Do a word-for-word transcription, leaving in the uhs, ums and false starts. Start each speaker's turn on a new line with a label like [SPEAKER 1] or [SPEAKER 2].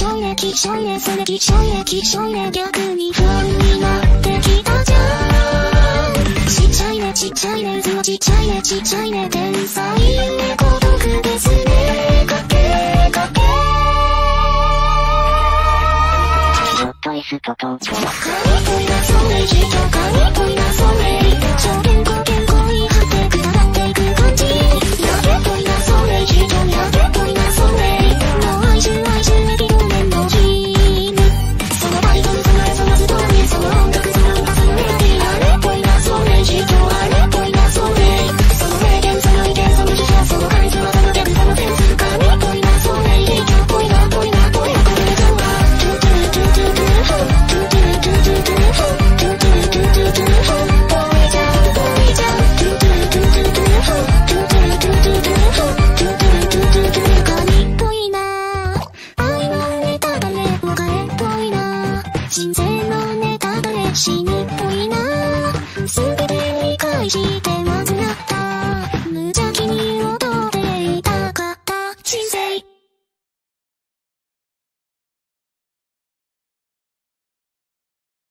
[SPEAKER 1] しょいねきしょいねそれきしょいねきしょいね逆に不安になってきたじゃん。ちっちゃいねちっちゃいね図はちっちゃいねちっちゃいね天才ね孤独ですねかけかけちょっと椅子と東京神っぽいなそれ人神っぽいなそれ超健康健康に張ってくだらっていく感じやけっぽいなそれ人やけっぽいなそれもう愛しゅ愛しゅエピドメンの日そのバイトルそのそのストーリーその音楽その歌そのメロディーあれっぽいなそれ人あれっぽいなそれその名言その意見その主張そのカリスマそのギャグそのセンス神っぽいなそれ人っぽいなぽいなぽいなこれでそうはトゥトゥトゥトゥトゥトゥトゥトゥトゥトゥトゥトゥトゥトゥトゥトゥトゥトゥぽいじゃんぽいじゃんトゥトゥトゥトゥトゥトゥトゥトゥトゥトゥトゥトゥトゥトゥトゥトゥ神っぽいな愛のネタバレ別れっぽいな人生のネタバレ死ぬっぽいな全て理解してまずな